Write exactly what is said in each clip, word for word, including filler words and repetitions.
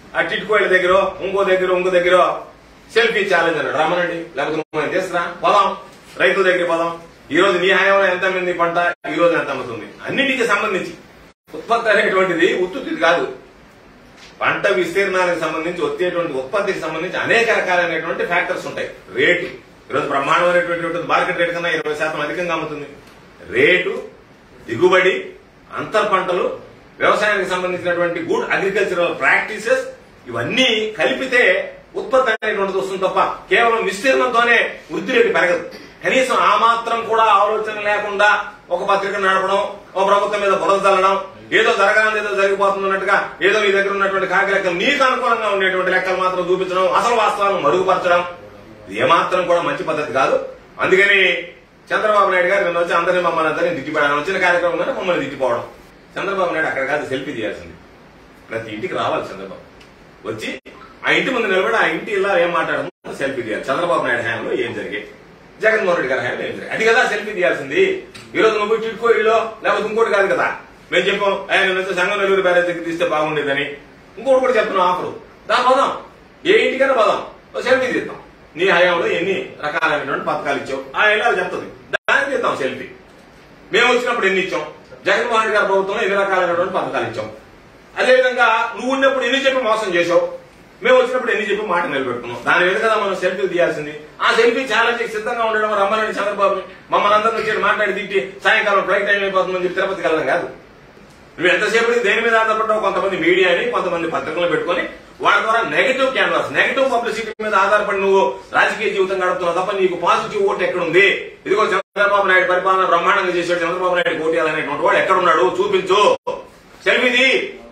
ఆ టిట్కోయిల దగ్గర ఇంకో దగ్గర ఇంకో దగ్గర సెల్ఫీ ఛాలెంజ్ అన్నాడు. రమ్మనండి, లేకపోతే తీసుకురా పోదాం, రైతుల దగ్గర పోదాం. ఈ రోజు నీ హయాంలో ఎంత మంది పంట, ఈ రోజు ఎంత అమ్ముతుంది, అన్నిటికీ సంబంధించి ఉత్పత్తి అనేటువంటిది ఉత్తుత్తి కాదు. పంట విస్తీర్ణానికి సంబంధించి వచ్చేటువంటి ఉత్పత్తికి సంబంధించి అనేక రకాలైనటువంటి ఫ్యాక్టర్స్ ఉంటాయి. రేటు ఈరోజు బ్రహ్మాండమైనటువంటి మార్కెట్ రేటు కన్నా ఇరవై శాతం అధికంగా అమ్ముతుంది. రేటు, దిగుబడి, అంతర్ పంటలు, వ్యవసాయానికి సంబంధించినటువంటి గుడ్ అగ్రికల్చరల్ ప్రాక్టీసెస్ ఇవన్నీ కలిపితే ఉత్పత్తి అనేటువంటిది వస్తుంది తప్ప కేవలం విస్తీర్ణంతోనే వృద్ధి రేటు పెరగదు. కనీసం ఆ మాత్రం కూడా ఆలోచన లేకుండా ఒక పత్రిక నడపడం, ఒక ప్రభుత్వం మీద బురద చల్లడం, ఏదో జరగాలని ఏదో జరిగిపోతున్నట్టుగా ఏదో నీ దగ్గర ఉన్నటువంటి కాకి లెక్కలు నీకు అనుకూలంగా ఉండేటువంటి లెక్కలు మాత్రం చూపించడం, అసలు వాస్తవాలను మరుగుపరచడం ఇది ఏమాత్రం కూడా మంచి పద్ధతి కాదు. అందుకని చంద్రబాబు నాయుడు గారు నిన్న వచ్చి అందరినీ మమ్మల్ని అందరినీ తిట్టిపోయాడు. వచ్చిన కార్యక్రమం కానీ మమ్మల్ని తిట్టిపోవడం. చంద్రబాబు నాయుడు అక్కడ కాదు సెల్ఫీ తీయాల్సింది. ప్రతి ఇంటికి రావాలి చంద్రబాబు, వచ్చి ఆ ఇంటి ముందు నిలబడి ఆ ఇంటి ఇలా ఏం మాట్లాడుతుందో సెల్ఫీ తీయాలి. చంద్రబాబు నాయుడు హయాంలో ఏం జరిగాయి, జగన్మోహన్ రెడ్డి గారి హయాంలో ఏం జరిగాయి, అది కదా సెల్ఫీ తీయాల్సింది. ఈ రోజు నువ్వు టిట్కో ఇల్లు లేకపోతే ఇంకోటి కాదు కదా. మేము చెప్పాం ఆయన వచ్చి సంఘం నెల్లూరు బ్యారేజ్ దగ్గర తీస్తే బాగుండేదని. ఇంకోటి కూడా చెప్తున్నాం ఆఫరు, దాని పోదాం, ఏ ఇంటికైనా పోదాం, సెల్ఫీ తీద్దాం. నీ హయాంలో ఎన్ని రకాలైనటువంటి పథకాలు ఇచ్చావు ఆ ఇలా చెప్తుంది, దానికి తీద్దాం సెల్ఫీ. మేము వచ్చినప్పుడు ఎన్ని ఇచ్చాం, జగన్మోహన్ రెడ్డి గారి ప్రభుత్వంలో ఎన్ని రకాలైనటువంటి పథకాలు ఇచ్చాం. అదేవిధంగా నువ్వు ఉన్నప్పుడు ఎన్ని చెప్పి మోసం చేసావు, మేము వచ్చినప్పుడు ఎన్ని చెప్పి మాట నిలబెట్టుకున్నాం. దాని మీద కదా మనం సెల్ఫీలు తీయాల్సింది. ఆ సెల్ఫీ ఛాలెంజ్ సిద్ధంగా ఉండడం రమ్మని చంద్రబాబు మమ్మల్ని అందరినీ వచ్చి మాట్లాడి తిట్టి సాయంకాలం ఫ్లైట్ టైం అయిపోతుందని చెప్పి తిరుపతికి వెళ్ళడం కాదు. నువ్వు ఎంతసేపటికి దేని మీద ఆధారపడ్డావు, కొంతమంది మీడియాని కొంతమంది పత్రికలను పెట్టుకుని వాటి ద్వారా నెగటివ్ క్యాన్వాస్, నెగటివ్ పబ్లిసిటీ మీద ఆధారపడి నువ్వు రాజకీయ జీవితం గడుపుతున్నావు తప్ప నీకు పాజిటివ్ ఓటు ఎక్కడుంది? ఇదిగో చంద్రబాబు నాయుడు పరిపాలన బ్రహ్మాండంగా చేశాడు, చంద్రబాబు నాయుడు ఓటు వేయాలనేటువంటి వాడు ఎక్కడున్నాడు చూపించు, సెల్ఫీది.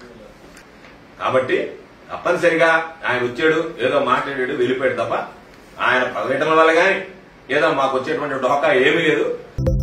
కాబట్టి తప్పనిసరిగా ఆయన వచ్చాడు, ఏదో మాట్లాడాడు, వెళ్ళిపోయాడు తప్ప ఆయన పర్యటన వల్ల గాని ఏదో మాకు వచ్చేటువంటి డోకా ఏమీ లేదు.